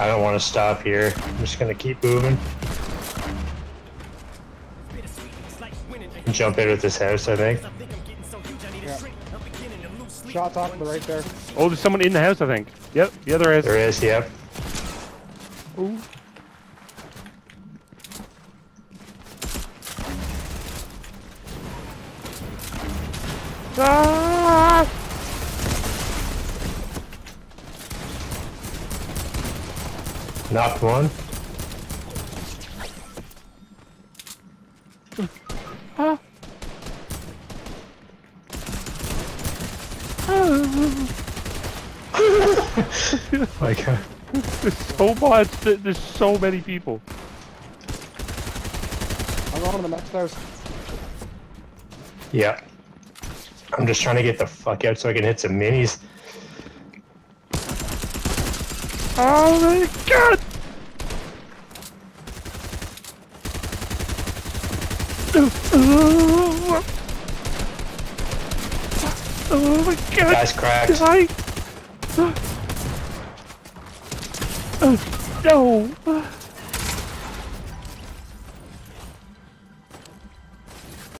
I don't want to stop here. I'm just gonna keep moving. Jump in with this house, I think. Yeah. Shots off to the right there. Oh, there's someone in the house, I think. Yep, yeah, there is. There is, yep. Ooh. Ah! Knocked one. Ah. My God. There's so much. There's so many people. I'm going to the next house. Yeah. I'm just trying to get the fuck out so I can hit some minis. Oh my God! Oh my God! Guy's cracked. Die. No!